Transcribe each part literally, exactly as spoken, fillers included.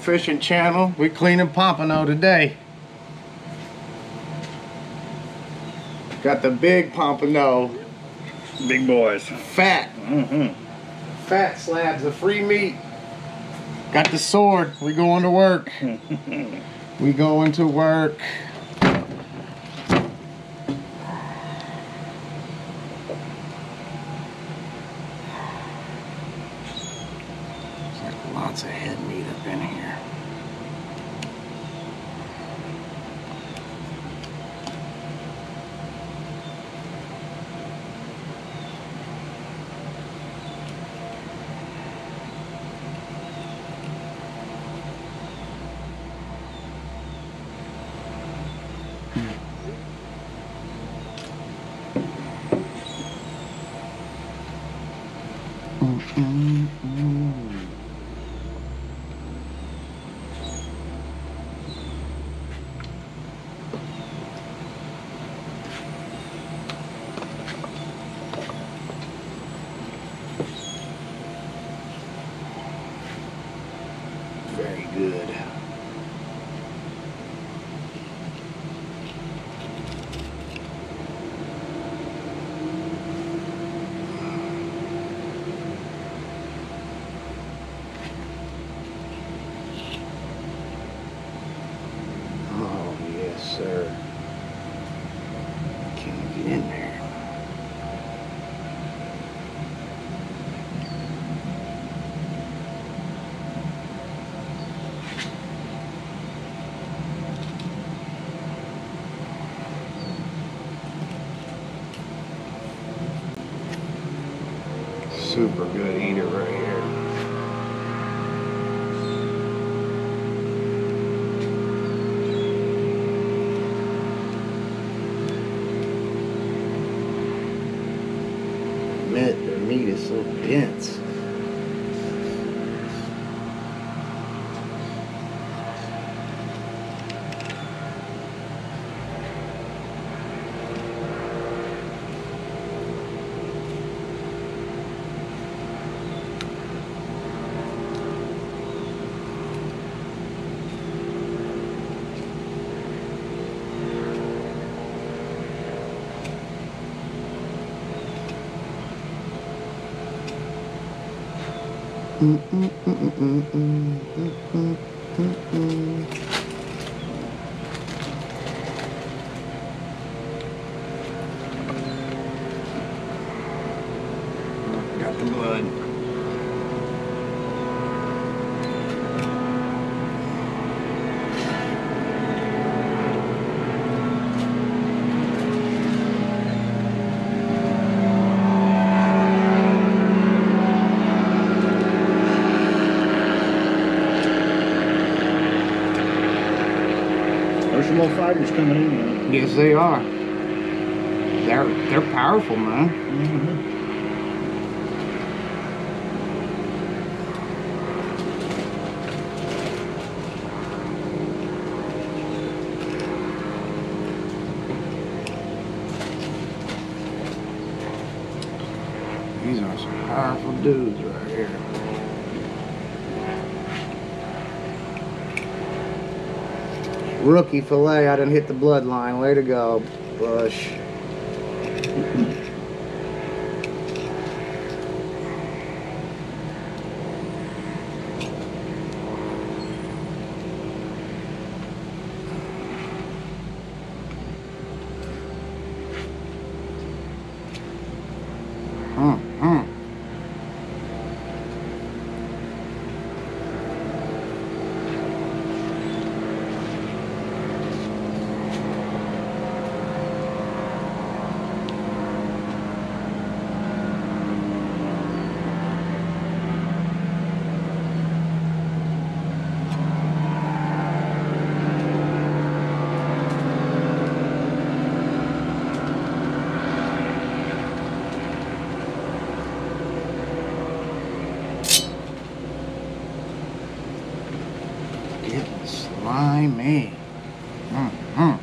fishing channel. We cleaning Pompano today. Got the big Pompano. Big boys. Fat. Mm-hmm. Fat slabs of free meat. Got the sword. We going to work. We going to work. There's like lots of head meat up in here. Mm, mm, mm. Very good. Oh, yes, sir. Can't get in there. Super good eater right here. Admit their meat is so dense. Mm, mm, mm, mm, mm, mm, mm, mm, mm. Got the blood. There's some more fighters coming in, man. Yes, they are. They're they're powerful, man. Mm-hmm. These are some powerful dudes right here. Rookie fillet, I didn't hit the bloodline. Way to go, Bush. Mm, mm. Getting slimy. Mm, mm.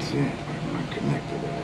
That's it. I'm not connected to it.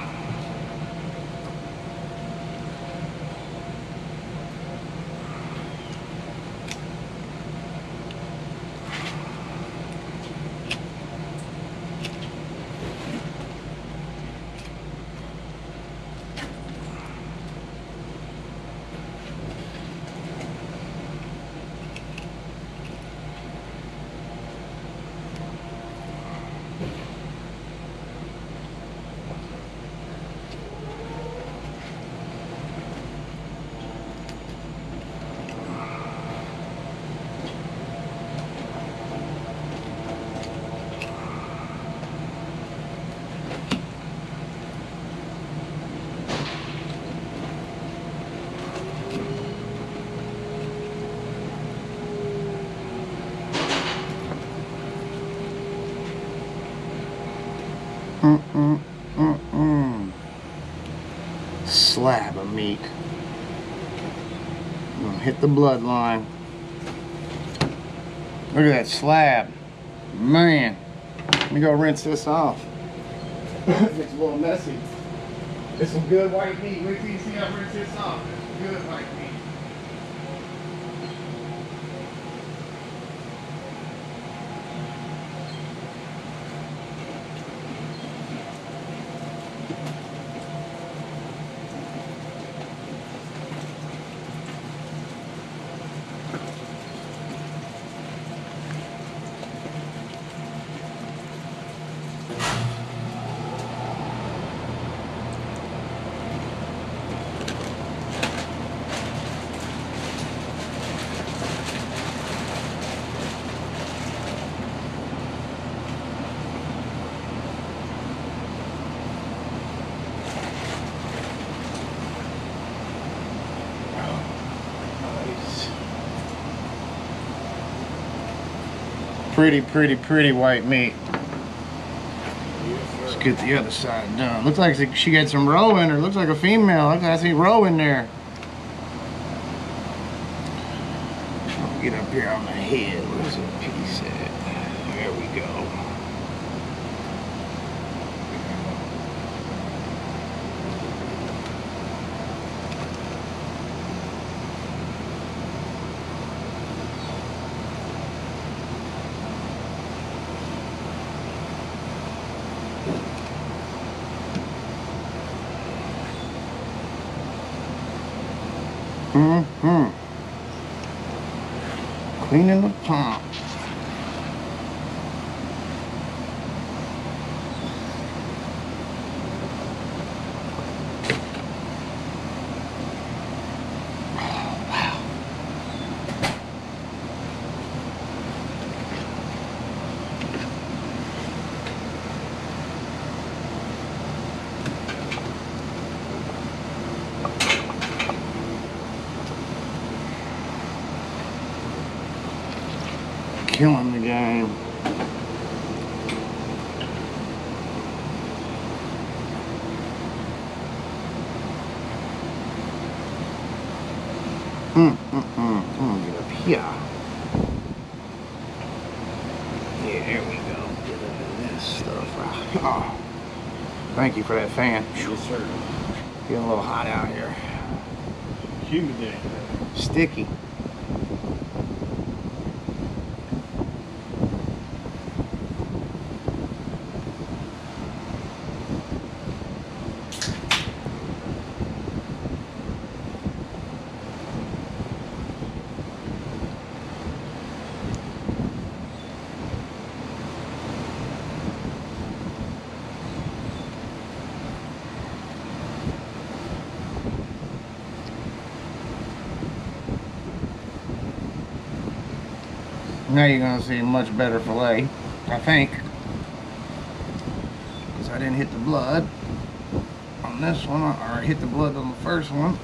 Mm-mm, mm-mm. Slab of meat. I'm gonna hit the bloodline. Look at that slab. Man. Let me go rinse this off. It's a little messy. It's some good white meat. Wait till you see I rinse this off. It's good white meat. Pretty, pretty, pretty white meat. Let's get the other side done. Looks like she got some roe in her. Looks like a female. Look, I see roe in there. I'll get up here on the head. Where's that piece at? There we go. Mm-hmm. Cleaning the pump. Oh, wow. Killing the game. Mm, mm, mm. I'm gonna get up here. Yeah, there we go. Get rid of this stuff out. Oh, thank you for that fan. Yes, sir. Getting a little hot out here. Humidity. Sticky. Now you're gonna see much better fillet, I think, because I didn't hit the blood on this one, or I hit the blood on the first one.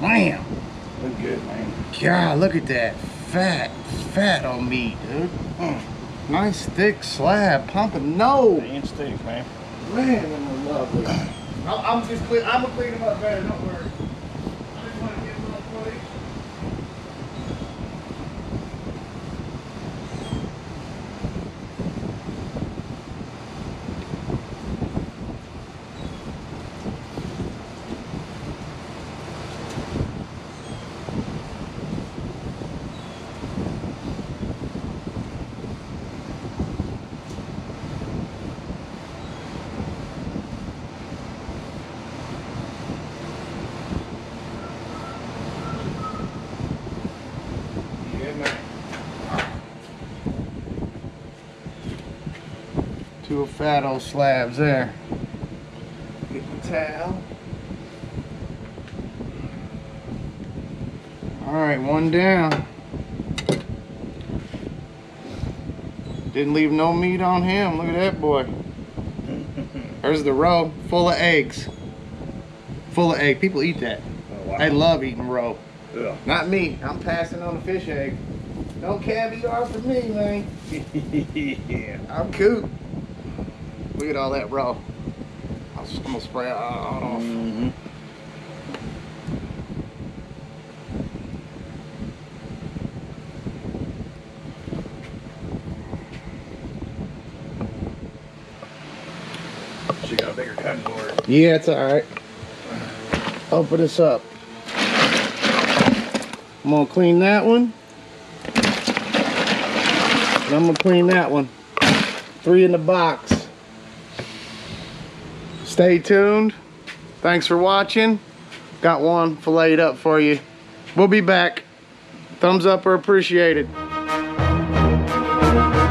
Bam. Look good, man. God, look at that fat, fat on meat, dude. Mm. Nice thick slab, Pompano. And steak, man. Man, them are lovely. I'm, I'm just clean. I'm gonna clean them up better. Don't worry. I just want to get a little footage. Two fat old slabs there. Get the towel. All right, one down. Didn't leave no meat on him. Look at that boy. There's the roe, full of eggs. Full of egg. People eat that. Oh, wow. I love eating roe. Yeah. Not me. I'm passing on the fish egg. No caviar for me, man. Yeah. I'm cool. Look at all that roe. I'm gonna spray it all off. Mm-hmm. She got a bigger cutting board. Yeah, it's all right. Open this up. I'm gonna clean that one. And I'm gonna clean that one. Three in the box. Stay tuned. Thanks for watching. Got one filleted up for you. We'll be back. Thumbs up or appreciated.